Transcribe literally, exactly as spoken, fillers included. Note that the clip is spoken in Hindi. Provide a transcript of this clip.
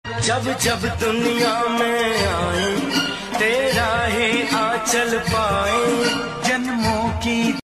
जब जब दुनिया में आए तेरा ही आंचल पाए।